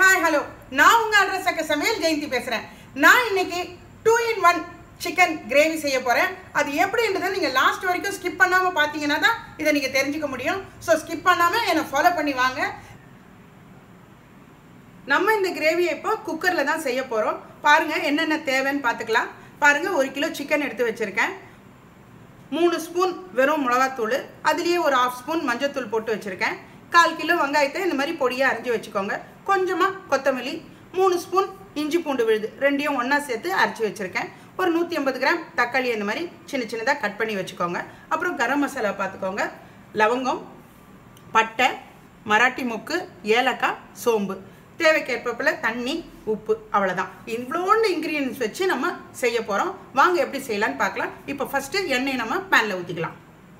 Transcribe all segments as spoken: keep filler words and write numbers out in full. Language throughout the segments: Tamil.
हाय हेलो நான் உங்க அட்ரஸ் அக்க சமையல் ஜெயந்தி பேசுறேன். நான் இன்னைக்கு two in one chicken gravy செய்ய போறேன். அது எப்படின்றதை நீங்க லாஸ்ட் வரைக்கும் ஸ்கிப் பண்ணாம பாத்தீங்கன்னா தான் இத நீங்க தெரிஞ்சுக்க முடியும். சோ ஸ்கிப் பண்ணாம என்ன ஃபாலோ பண்ணி வாங்க. நம்ம இந்த கிரேவியை இப்போ குக்கர்ல தான் செய்ய போறோம். பாருங்க என்னென்ன தேவைன்னு பாத்துக்கலாம். பாருங்க ஒரு கிலோ சிக்கன் எடுத்து வச்சிருக்கேன். மூணு ஸ்பூன் வெறும் மிளகாத்தூள், அதுலயே ஒரு half ஸ்பூன் மஞ்சள் தூள் போட்டு வச்சிருக்கேன். கால் கிலோ வெங்காயத்தை இந்த மாதிரி பொடியா அரைஞ்சு வச்சுக்கோங்க. கொஞ்சமா கொத்தமல்லி, மூணு ஸ்பூன் இஞ்சி பூண்டு விழுது ரெண்டையும் ஒண்ணா சேர்த்து அரைச்சு வச்சிருக்கேன். ஒரு நூற்றி ஐம்பது கிராம் தக்காளி இந்த மாதிரி சின்ன சின்னதா கட் பண்ணி வச்சுக்கோங்க. அப்புறம் கரம் மசாலா பார்த்துக்கோங்க. லவங்கம், பட்டை, மராட்டி மொக்கு, ஏலக்காய், சோம்பு, தேவைக்கேற்ப தண்ணி, உப்பு, அவ்வளவுதான். இவ்வளோண்டு இன்கிரீடியன்ஸ் வச்சு நம்ம செய்ய போறோம். வாங்க எப்படி செய்யலாம்னு பார்க்கலாம். இப்போ ஃபர்ஸ்ட் எண்ணெய் நம்ம பேன்ல ஊத்திக்கலாம்.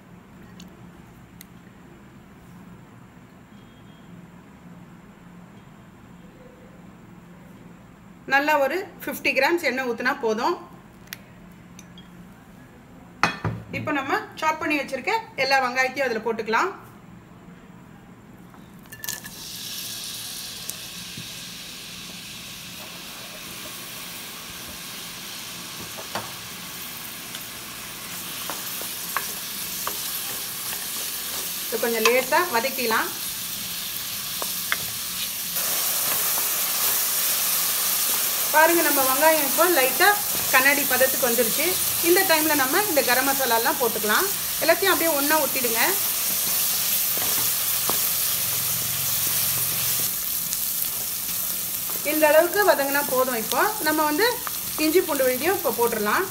நல்லா ஒரு fifty கிராம்ஸ் எண்ணெய் ஊத்தினா போதும். இப்போ நம்ம சாப் பண்ணி வச்சிருக்க எல்லா வெங்காயத்தையும் அதுல போட்டுக்கலாம். இது கொஞ்சம் லேசா வதக்கிக்கலாம். பாருங்க நம்ம வெங்காயம் இப்போ லைட்டா கண்ணாடி பதத்துக்கு வந்துருச்சு. இந்த டைம்ல நம்ம இந்த கரம் மசாலா எல்லாம் போட்டுக்கலாம். எல்லாத்தையும் அப்படியே ஒண்ணா ஒட்டிடுங்க. இந்த அளவுக்கு வதங்கினா போதும். இப்போ நம்ம வந்து இஞ்சி பூண்டு விழுதியும் இப்போ போட்டுடலாம்.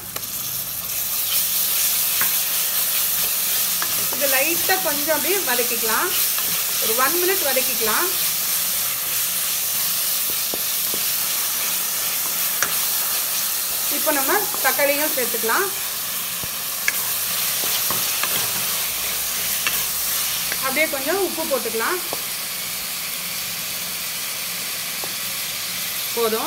இது லைட்டா கொஞ்சம் அப்படியே வதக்கிக்கலாம். ஒரு ஒன் மினிட் வதக்கிக்கலாம். இப்போ நம்ம தக்காளியும் சேர்த்துக்கலாம். அப்படியே கொஞ்சம் உப்பு போட்டுக்கலாம். போதும்.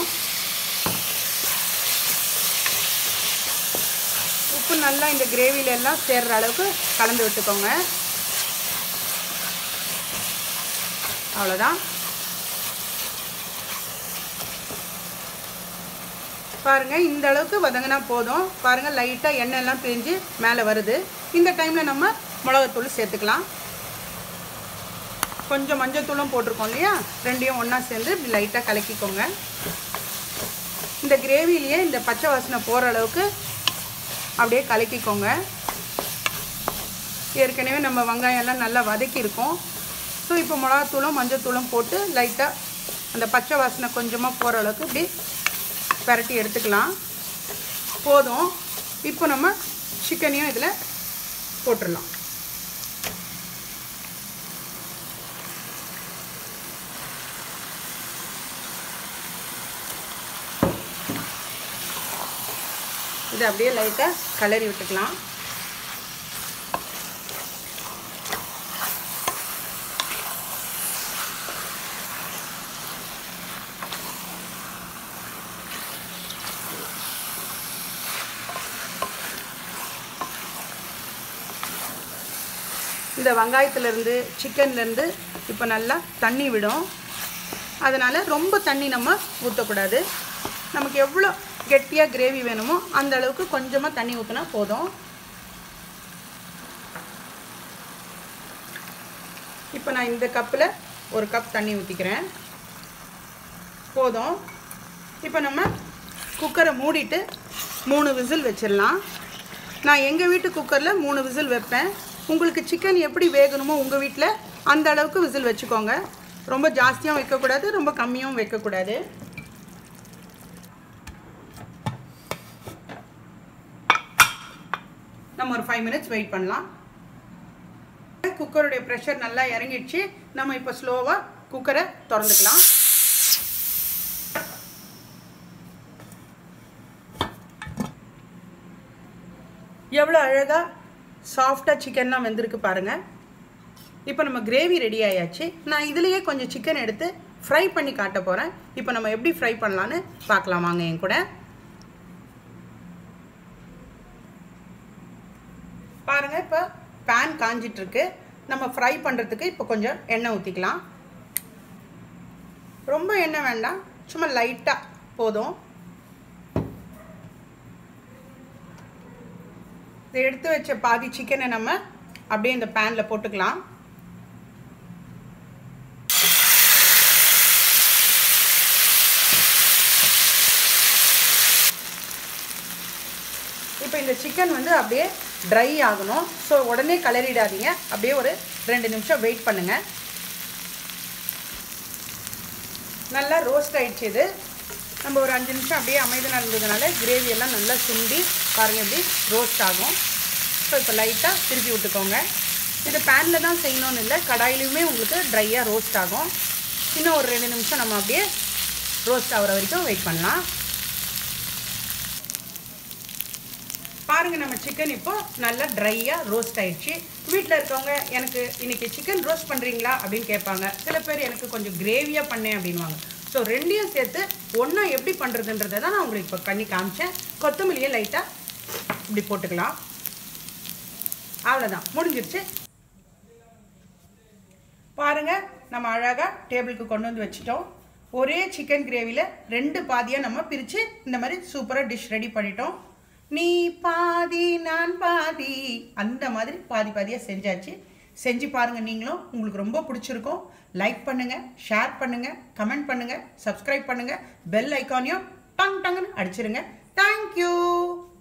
உப்பு நல்லா இந்த கிரேவில எல்லாம் சேர்ற அளவுக்கு கலந்து விட்டுக்கோங்க. அவ்வளவுதான். பாருங்க இந்த அளவுக்கு வதங்கினா போதும். பாருங்க லைட்டா எண்ணெய் எல்லாம் பிரிஞ்சு மேலே வருது. இந்த டைம்ல நம்ம மிளகாத்தூள் சேர்த்துக்கலாம். கொஞ்சம் மஞ்சள் தூளும் போட்டிருக்கோம் இல்லையா, ரெண்டையும் ஒண்ணா சேர்ந்து இப்படி லைட்டா கலக்கிக்கோங்க. இந்த கிரேவிலேயே இந்த பச்சை வாசனை போற அளவுக்கு அப்படியே கலக்கிக்கோங்க. ஏற்கனவே நம்ம வெங்காயம் எல்லாம் நல்லா வதக்கி இருக்கோம். ஸோ இப்போ மிளகாத்தூளும் மஞ்சள் தூளும் போட்டு லைட்டா அந்த பச்சை வாசனை கொஞ்சமா போற அளவுக்கு இப்படி பரட்டி எடுத்துக்கலாம். போதும். இப்போ நம்ம சிக்கனையும் இதுல போட்டுடலாம். இது அப்படியே லைட்டா கலரி விட்டுக்கலாம். இந்த வெங்காயத்திலிருந்து சிக்கன்லேருந்து இப்போ நல்லா தண்ணி விடும். அதனால் ரொம்ப தண்ணி நம்ம ஊற்றக்கூடாது. நமக்கு எவ்வளோ கெட்டியாக கிரேவி வேணுமோ அந்த அளவுக்கு கொஞ்சமாக தண்ணி ஊற்றினா போதும். இப்போ நான் இந்த கப்பில் ஒரு கப் தண்ணி ஊற்றிக்கிறேன். போதும். இப்போ நம்ம குக்கரை மூடிட்டு மூணு விசில் வச்சிடலாம். நான் எங்கள் வீட்டு குக்கரில் மூணு விசில் வைப்பேன். உங்களுக்கு சிக்கன் எப்படி வேகணுமோ உங்கள் வீட்டில் அந்த அளவுக்கு விசில் வச்சுக்கோங்க. ரொம்ப ஜாஸ்தியாக வைக்கக்கூடாது, ரொம்ப கம்மியாகவும் வைக்கக்கூடாது. நம்ம ஒரு ஃபைவ் மினிட்ஸ் வெயிட் பண்ணலாம். குக்கருடைய ப்ரெஷர் நல்லா இறங்கிடுச்சு. நம்ம இப்போ ஸ்லோவாக குக்கரை திறந்துக்கலாம். எவ்வளோ அழகாக சாஃப்டாக சிக்கன்லாம் வெந்திருக்கு பாருங்க. இப்போ நம்ம கிரேவி ரெடி ஆயாச்சு. நான் இதுலேயே கொஞ்சம் சிக்கன் எடுத்து ஃப்ரை பண்ணி காட்ட போகிறேன். இப்போ நம்ம எப்படி ஃப்ரை பண்ணலான்னு பார்க்கலாம் வாங்க என் கூட. பாருங்க இப்போ பேன் காஞ்சிட்டு இருக்கு. நம்ம ஃப்ரை பண்ணுறதுக்கு இப்போ கொஞ்சம் எண்ணெய் ஊற்றிக்கலாம். ரொம்ப எண்ணெய் வேண்டாம், சும்மா லைட்டாக போதும். இதை எடுத்து வச்ச பாதி சிக்கனை நம்ம அப்படியே இந்த பேனில் போட்டுக்கலாம். இப்போ இந்த சிக்கன் வந்து அப்படியே ட்ரை ஆகணும். ஸோ உடனே கலரிடாதீங்க, அப்படியே ஒரு ரெண்டு நிமிஷம் வெயிட் பண்ணுங்கள். நல்லா ரோஸ்ட் ஆகிடுச்சு. இது நம்ம ஒரு அஞ்சு நிமிஷம் அப்படியே அமைதி நடந்ததுனால கிரேவியெல்லாம் நல்லா சுண்டி பாருங்கள் எப்படி ரோஸ்ட் ஆகும். ஸோ இப்போ லைட்டாக திருப்பி விட்டுக்கோங்க. இது பேனில் தான் செய்யணும்னு இல்லை, கடாயிலையுமே உங்களுக்கு ட்ரையாக ரோஸ்ட் ஆகும். இன்னும் ஒரு ரெண்டு நிமிஷம் நம்ம அப்படியே ரோஸ்ட் ஆகிற வரைக்கும் வெயிட் பண்ணலாம். பாருங்கள், நம்ம சிக்கன் இப்போ நல்லா ட்ரையாக ரோஸ்ட் ஆகிடுச்சு. வீட்டில் இருக்கவங்க எனக்கு இன்றைக்கி சிக்கன் ரோஸ்ட் பண்ணுறீங்களா அப்படின்னு கேட்பாங்க. சில பேர் எனக்கு கொஞ்சம் கிரேவியாக பண்ணேன் அப்படின்வாங்க. ஸோ ரெண்டையும் சேர்த்து ஒன்றா எப்படி பண்ணுறதுன்றதை தான் நான் உங்களுக்கு இப்போ பண்ணி காமிச்சேன். கொத்தமல்லியை லைட்டாக இப்படி போட்டுக்கலாம். அவ்வளோதான், முடிஞ்சிருச்சு. பாருங்கள், நம்ம அழகாக டேபிளுக்கு கொண்டு வந்து வச்சுட்டோம். ஒரே சிக்கன் கிரேவியில் ரெண்டு பாதியாக நம்ம பிரித்து இந்த மாதிரி சூப்பராக டிஷ் ரெடி பண்ணிட்டோம். நீ பாதி நான் பாதி அந்த மாதிரி பாதி பாதியாக செஞ்சாச்சு. செஞ்சு பாருங்கள் நீங்களும், உங்களுக்கு ரொம்ப பிடிச்சிருக்கும். லைக் பண்ணுங்கள், ஷேர் பண்ணுங்கள், கமெண்ட் பண்ணுங்கள், சப்ஸ்கிரைப் பண்ணுங்கள், பெல் ஐக்கானையும் டங் டங்குன்னு அடிச்சிருங்க. தேங்க்யூ.